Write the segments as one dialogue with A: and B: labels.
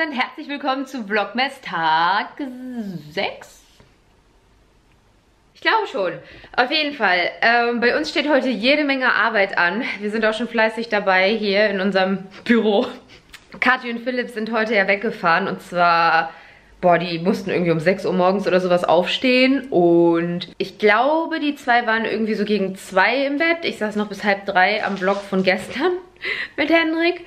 A: und herzlich willkommen zu Vlogmas Tag 6. Ich glaube schon. Auf jeden Fall. Bei uns steht heute jede Menge Arbeit an. Wir sind auch schon fleißig dabei hier in unserem Büro. Kathi und Philipp sind heute ja weggefahren und zwar, die mussten irgendwie um 6 Uhr morgens oder sowas aufstehen und ich glaube, die zwei waren irgendwie so gegen 2 im Bett. Ich saß noch bis 2:30 am Vlog von gestern mit Henrik.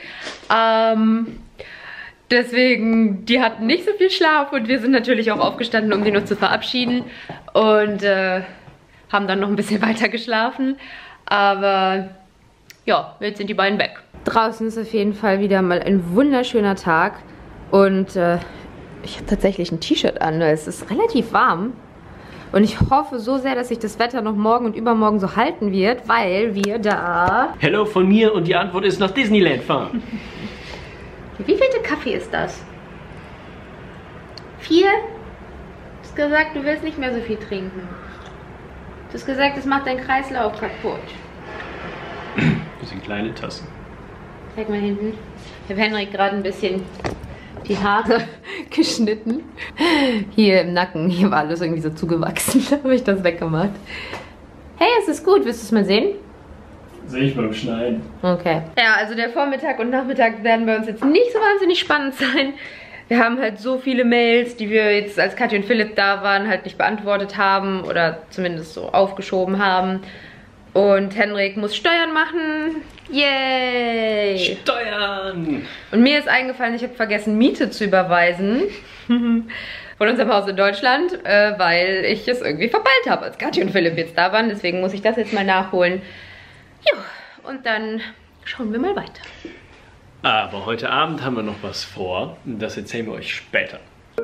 A: Deswegen, die hatten nicht so viel Schlaf und wir sind natürlich auch aufgestanden, um die noch zu verabschieden und haben dann noch ein bisschen weiter geschlafen. Aber ja, jetzt sind die beiden weg. Draußen ist auf jeden Fall wieder mal ein wunderschöner Tag und ich habe tatsächlich ein T-Shirt an. Es ist relativ warm und ich hoffe so sehr, dass sich das Wetter noch morgen und übermorgen so halten wird, weil wir da...
B: Hello von mir und die Antwort ist nach Disneyland fahren.
A: Wie vielte Kaffee ist das? 4? Du hast gesagt, du willst nicht mehr so viel trinken. Du hast gesagt, es macht deinen Kreislauf kaputt.
B: Das sind kleine Tassen.
A: Zeig mal hinten. Ich habe Henrik gerade ein bisschen die Haare geschnitten. Hier im Nacken, hier war alles irgendwie so zugewachsen. Da habe ich das weggemacht. Hey, es ist gut. Willst du es mal sehen?
B: Sehe ich beim Schneiden.
A: Okay. Ja, also der Vormittag und Nachmittag werden bei uns jetzt nicht so wahnsinnig spannend sein. Wir haben halt so viele Mails, die wir jetzt, als Kathi und Philipp da waren, halt nicht beantwortet haben oder zumindest so aufgeschoben haben. Und Henrik muss Steuern machen. Yay!
B: Steuern!
A: Und mir ist eingefallen, ich habe vergessen, Miete zu überweisen. Von unserem Haus in Deutschland, weil ich es irgendwie verpeilt habe, als Kathi und Philipp jetzt da waren. Deswegen muss ich das jetzt mal nachholen. Ja, und dann schauen wir mal weiter.
B: Aber heute Abend haben wir noch was vor. Das erzählen wir euch später.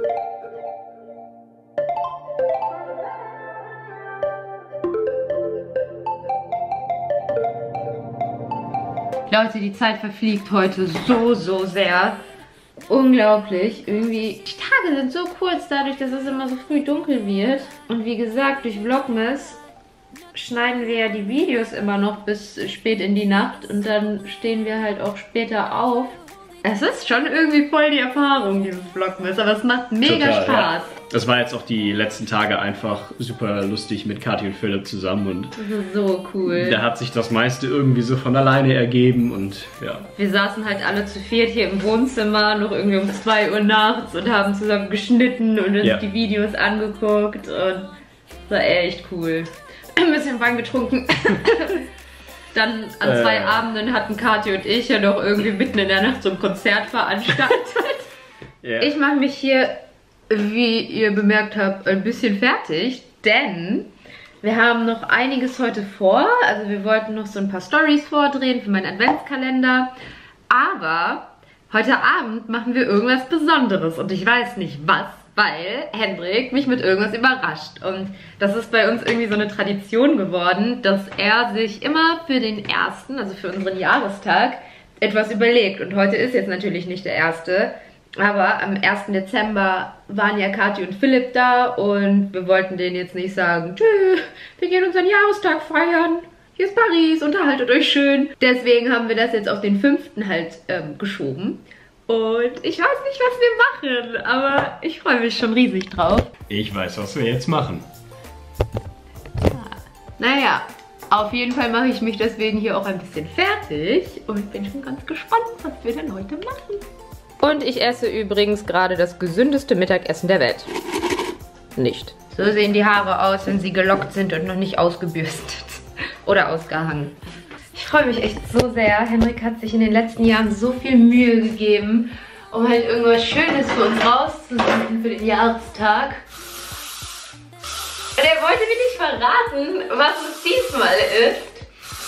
A: Leute, die Zeit verfliegt heute so sehr. Unglaublich. Irgendwie, die Tage sind so kurz, dadurch, dass es immer so früh dunkel wird. Und wie gesagt, durch Vlogmas schneiden wir ja die Videos immer noch bis spät in die Nacht. Und dann stehen wir halt auch später auf. Es ist schon irgendwie voll die Erfahrung, dieses Vlogmas. Aber es macht mega
B: Total,
A: Spaß.
B: Ja. Das war jetzt auch die letzten Tage einfach super lustig mit Kathi und Philipp zusammen und
A: Das ist so cool.
B: da hat sich das meiste irgendwie so von alleine ergeben und ja.
A: Wir saßen halt alle zu viert hier im Wohnzimmer, noch irgendwie um 2 Uhr nachts und haben zusammen geschnitten und uns die Videos angeguckt und das war echt cool. Ein bisschen Wein getrunken. Dann an 2 Abenden hatten Kathi und ich ja noch irgendwie mitten in der Nacht so ein Konzert veranstaltet. Ich mache mich hier, wie ihr bemerkt habt, ein bisschen fertig, denn wir haben noch einiges heute vor. Also wir wollten noch so ein paar Stories vordrehen für meinen Adventskalender. Aber heute Abend machen wir irgendwas Besonderes und ich weiß nicht was, weil Henrik mich mit irgendwas überrascht. Und das ist bei uns irgendwie so eine Tradition geworden, dass er sich immer für den 1., also für unseren Jahrestag, etwas überlegt. Und heute ist jetzt natürlich nicht der 1., aber am 1. Dezember waren ja Kathi und Philipp da und wir wollten denen jetzt nicht sagen, tschö, wir gehen unseren Jahrestag feiern. Hier ist Paris, unterhaltet euch schön. Deswegen haben wir das jetzt auf den 5. halt geschoben. Und ich weiß nicht, was wir machen, aber ich freue mich schon riesig drauf.
B: Ich weiß, was wir jetzt machen.
A: Naja, auf jeden Fall mache ich mich deswegen hier auch ein bisschen fertig und bin schon ganz gespannt, was wir denn heute machen. Und ich esse übrigens gerade das gesündeste Mittagessen der Welt. Nicht. So sehen die Haare aus, wenn sie gelockt sind und noch nicht ausgebürstet oder ausgehangen. Ich freue mich echt so sehr. Henrik hat sich in den letzten Jahren so viel Mühe gegeben, um halt irgendwas Schönes für uns rauszusuchen für den Jahrestag. Und er wollte mir nicht verraten, was es diesmal ist.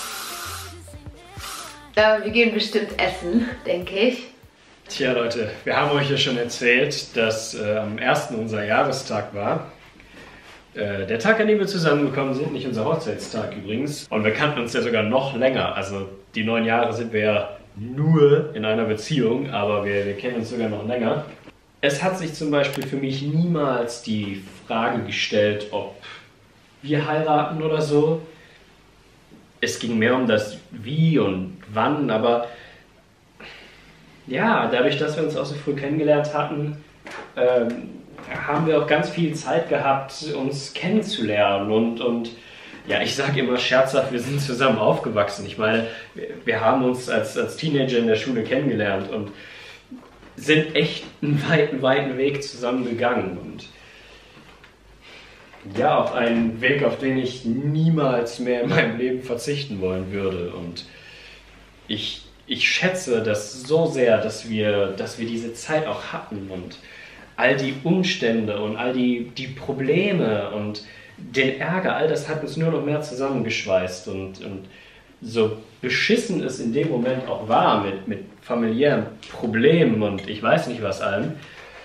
A: Aber wir gehen bestimmt essen, denke ich.
B: Tja Leute, wir haben euch ja schon erzählt, dass am 1. unser Jahrestag war. Der Tag, an dem wir zusammengekommen sind, nicht unser Hochzeitstag übrigens. Und wir kannten uns ja sogar noch länger. Also die 9 Jahre sind wir ja nur in einer Beziehung, aber wir kennen uns sogar noch länger. Es hat sich zum Beispiel für mich niemals die Frage gestellt, ob wir heiraten oder so. Es ging mehr um das Wie und Wann, aber ja, dadurch, dass wir uns auch so früh kennengelernt hatten, haben wir auch ganz viel Zeit gehabt, uns kennenzulernen und ja, ich sage immer scherzhaft, wir sind zusammen aufgewachsen. Ich meine, wir haben uns als Teenager in der Schule kennengelernt und sind echt einen weiten Weg zusammen gegangen. Und ja, auf einen Weg, auf den ich niemals mehr in meinem Leben verzichten wollen würde. Und ich schätze das so sehr, dass wir diese Zeit auch hatten und all die Umstände und all die Probleme und den Ärger, all das hat uns nur noch mehr zusammengeschweißt und so beschissen es in dem Moment auch war mit familiären Problemen und ich weiß nicht was allem,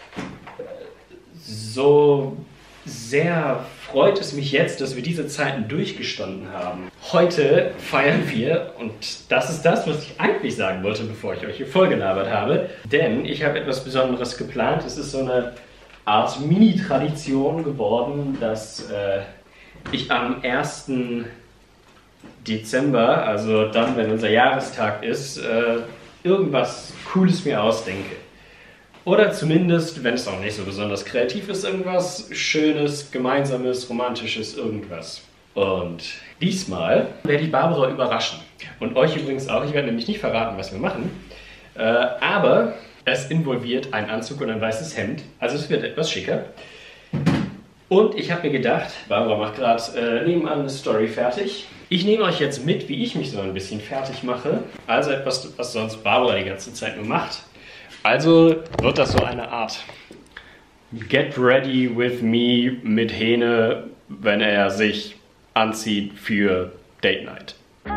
B: so sehr freut es mich jetzt, dass wir diese Zeiten durchgestanden haben. Heute feiern wir, und das ist das, was ich eigentlich sagen wollte, bevor ich euch hier vollgelabert habe, denn ich habe etwas Besonderes geplant. Es ist so eine Art Mini-Tradition geworden, dass ich am 1. Dezember, also dann, wenn unser Jahrestag ist, irgendwas Cooles mir ausdenke. Oder zumindest, wenn es auch nicht so besonders kreativ ist, irgendwas Schönes, Gemeinsames, Romantisches, irgendwas. Und diesmal werde ich Barbara überraschen. Und euch übrigens auch. Ich werde nämlich nicht verraten, was wir machen. Aber es involviert einen Anzug und ein weißes Hemd. Also es wird etwas schicker. Und ich habe mir gedacht, Barbara macht gerade nebenan eine Story fertig. Ich nehme euch jetzt mit, wie ich mich so ein bisschen fertig mache. Also etwas, was sonst Barbara die ganze Zeit nur macht. Also wird das so eine Art Get Ready With Me mit Hene, wenn er sich anzieht für Date Night.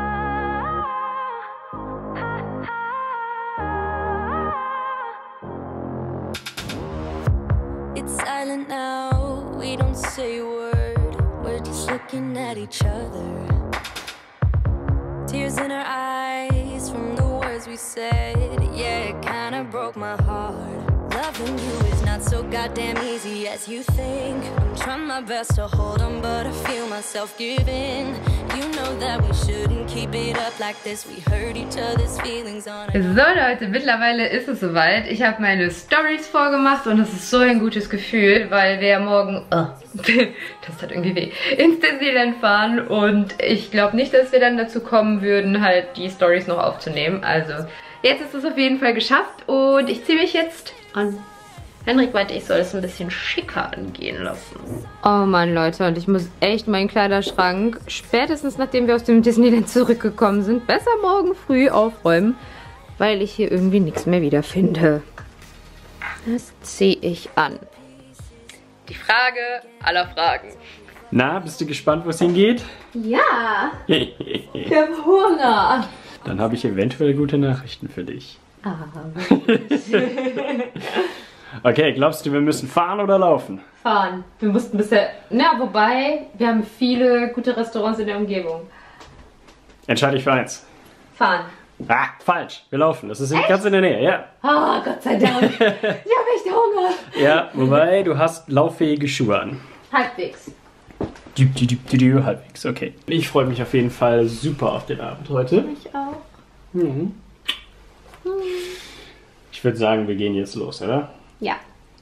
C: It's silent now, we don't say a word, we're just looking at each other. Tears in our eyes from the words we said, yeah, it kinda broke my heart. Loving you is not so goddamn easy as you think. I'm trying my best to hold on, but I feel myself giving. You know that we shouldn't keep it up like this. We hurt each other's feelings on it.
A: So Leute, mittlerweile ist es soweit. Ich habe meine Stories vorgemacht und es ist so ein gutes Gefühl, weil wir morgen, das hat irgendwie weh, ins Disneyland fahren und ich glaube nicht, dass wir dann dazu kommen würden, halt die Stories noch aufzunehmen. Also jetzt ist es auf jeden Fall geschafft und ich ziehe mich jetzt an. Henrik meinte, ich soll es ein bisschen schicker angehen lassen. Oh Mann, Leute, und ich muss echt meinen Kleiderschrank, spätestens nachdem wir aus dem Disneyland zurückgekommen sind, besser morgen früh aufräumen, weil ich hier irgendwie nichts mehr wiederfinde. Das ziehe ich an. Die Frage aller Fragen.
B: Na, bist du gespannt, wo es hingeht?
A: Ja, ich habe Hunger.
B: Dann habe ich eventuell gute Nachrichten für dich. Okay, glaubst du, wir müssen fahren oder laufen?
A: Fahren. Wir mussten bisher... Na, wobei, wir haben viele gute Restaurants in der Umgebung.
B: Entscheide ich für eins.
A: Fahren.
B: Ah, falsch. Wir laufen. Das ist ganz in der Nähe, ja.
A: Ah, Gott sei Dank. Ich habe echt Hunger.
B: Ja, wobei, du hast lauffähige Schuhe an.
A: Halbwegs.
B: Halbwegs, okay. Ich freue mich auf jeden Fall super auf den Abend heute.
A: Ich auch.
B: Mhm. Ich würde sagen, wir gehen jetzt los, oder?
A: Ja.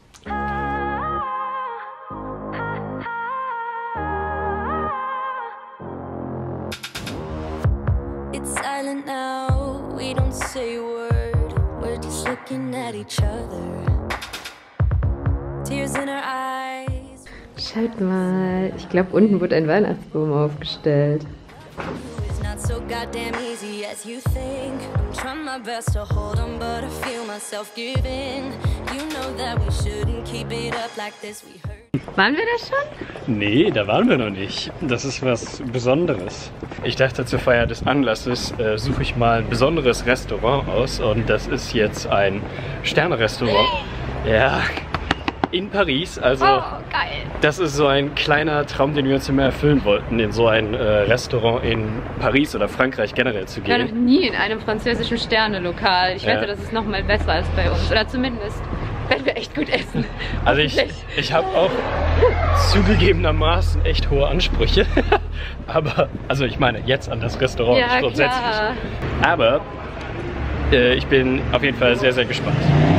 C: It's silent now, we don't say a word, we're just looking at each other. Tears in our eyes.
A: Schaut mal, ich glaube, unten wird ein Weihnachtsbaum aufgestellt.
C: It's not so goddamn easy as you think. I'm trying my best to hold on, but I feel myself giving. You know that we shouldn't keep it up like this. We hurt.
A: Waren wir da schon?
B: Nee, da waren wir noch nicht. Das ist was Besonderes. Ich dachte, zur Feier des Anlasses suche ich mal ein besonderes Restaurant aus. Und das ist jetzt ein Sterne-Restaurant. Ja, in Paris. Also,
A: geil.
B: Das ist so ein kleiner Traum, den wir uns immer erfüllen wollten, in so ein Restaurant in Paris oder Frankreich generell zu
A: Ich war noch
B: gehen.
A: nie in einem französischen Sterne-Lokal. Ich wette, das ist noch mal besser als bei uns. Oder zumindest werden wir echt gut essen.
B: Also ich habe auch zugegebenermaßen echt hohe Ansprüche. Aber, also ich meine jetzt an das Restaurant, nicht grundsätzlich.
A: Klar.
B: Aber Ich bin auf jeden Fall sehr, sehr gespannt.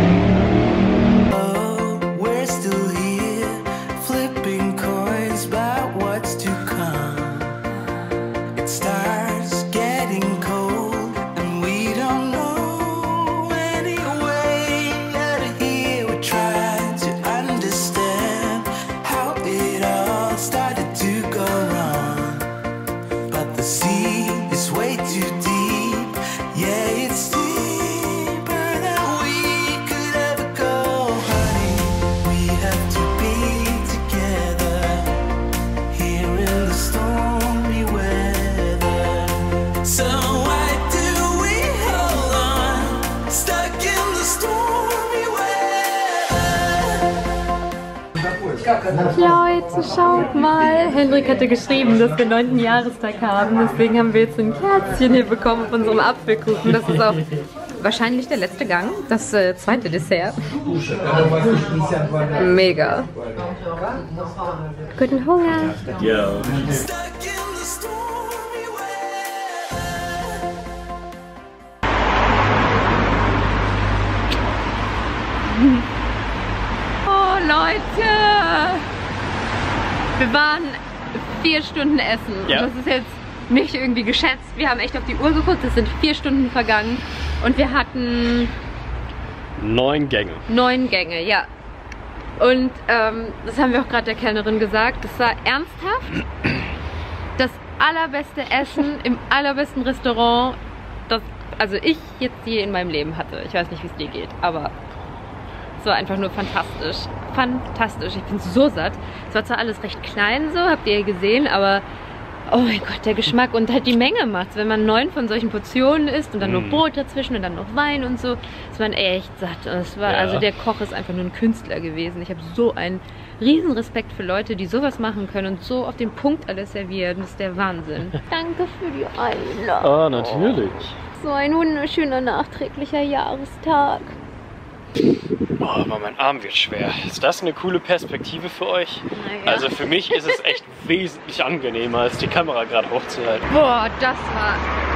A: Leute, schaut mal. Hendrik hatte geschrieben, dass wir 9. Jahrestag haben. Deswegen haben wir jetzt ein Kerzchen hier bekommen auf unserem Apfelkuchen. Das ist auch wahrscheinlich der letzte Gang. Das zweite Dessert. Mega. Guten Hunger.
B: Ja.
A: Oh Leute! Wir waren 4 Stunden essen.
B: Ja.
A: Und das ist jetzt nicht irgendwie geschätzt. Wir haben echt auf die Uhr geguckt, es sind 4 Stunden vergangen. Und wir hatten
B: 9 Gänge.
A: 9 Gänge, ja. Und das haben wir auch gerade der Kellnerin gesagt. Das war ernsthaft das allerbeste Essen im allerbesten Restaurant, das also ich jetzt je in meinem Leben hatte. Ich weiß nicht, wie es dir geht, aber es war einfach nur fantastisch. Fantastisch. Ich bin so satt. Es war zwar alles recht klein so, habt ihr ja gesehen, aber oh mein Gott, der Geschmack und halt die Menge macht's. Wenn man 9 von solchen Portionen isst und dann noch Brot dazwischen und dann noch Wein und so, ist man echt satt. Und es war, also der Koch ist einfach nur ein Künstler gewesen. Ich habe so einen riesen Respekt für Leute, die sowas machen können und so auf den Punkt alles servieren. Das ist der Wahnsinn. Danke für die Einladung.
B: Ah, natürlich.
A: So ein wunderschöner nachträglicher Jahrestag.
B: Oh, aber mein Arm wird schwer. Ist das eine coole Perspektive für euch?
A: Ja.
B: Also für mich ist es echt wesentlich angenehmer, als die Kamera gerade hochzuhalten.
A: Boah, das war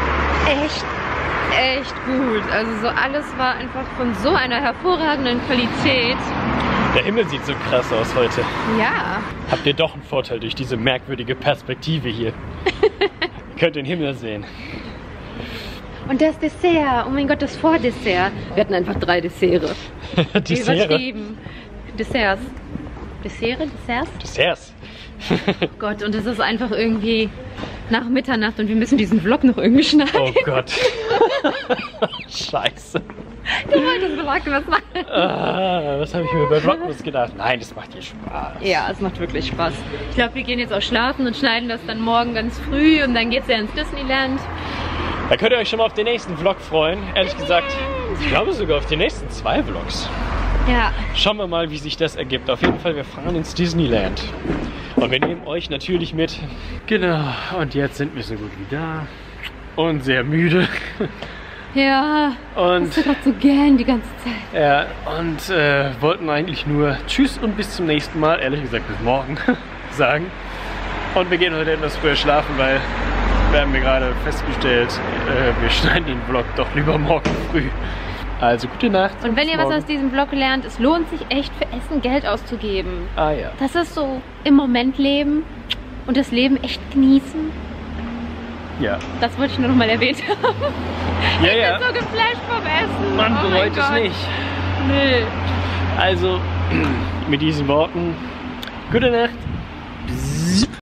A: echt gut. Also so alles war einfach von so einer hervorragenden Qualität.
B: Der Himmel sieht so krass aus heute.
A: Ja.
B: Habt ihr doch einen Vorteil durch diese merkwürdige Perspektive hier. Ihr könnt den Himmel sehen.
A: Und das Dessert, oh mein Gott, das Vordessert. Wir hatten einfach 3 Desserts. Übertrieben. Desserts. Desserts? Oh Gott, und es ist einfach irgendwie nach Mitternacht und wir müssen diesen Vlog noch irgendwie schneiden.
B: Oh Gott. Scheiße.
A: Du wolltest Vlogmas machen.
B: Was habe ich mir bei Vlogmas gedacht? Nein, das macht dir Spaß.
A: Ja, es macht wirklich Spaß. Ich glaube, wir gehen jetzt auch schlafen und schneiden das dann morgen ganz früh und dann geht's ja ins Disneyland.
B: Da könnt ihr euch schon mal auf den nächsten Vlog freuen. Ehrlich gesagt, ich glaube sogar auf die nächsten 2 Vlogs.
A: Ja.
B: Schauen wir mal, wie sich das ergibt. Auf jeden Fall, wir fahren ins Disneyland. Und wir nehmen euch natürlich mit. Genau, und jetzt sind wir so gut wie da. Und sehr müde.
A: Ja,
B: und
A: das ist gerade so gern die ganze Zeit.
B: Ja, und wollten eigentlich nur Tschüss und bis zum nächsten Mal, ehrlich gesagt bis morgen, sagen. Und wir gehen heute etwas früher schlafen, weil wir haben gerade festgestellt, wir schneiden den Vlog doch lieber morgen früh. Also gute Nacht.
A: Und wenn ihr was aus diesem Vlog lernt, es lohnt sich echt für Essen Geld auszugeben.
B: Ah ja.
A: Das ist so im Moment leben und das Leben echt genießen.
B: Ja.
A: Das wollte ich nur noch mal erwähnt haben.
B: Ja,
A: ich
B: ja.
A: bin so geflasht vom Essen.
B: Man
A: Oh
B: bereut es
A: mein Gott.
B: nicht.
A: Nee.
B: Also, mit diesen Worten, gute Nacht.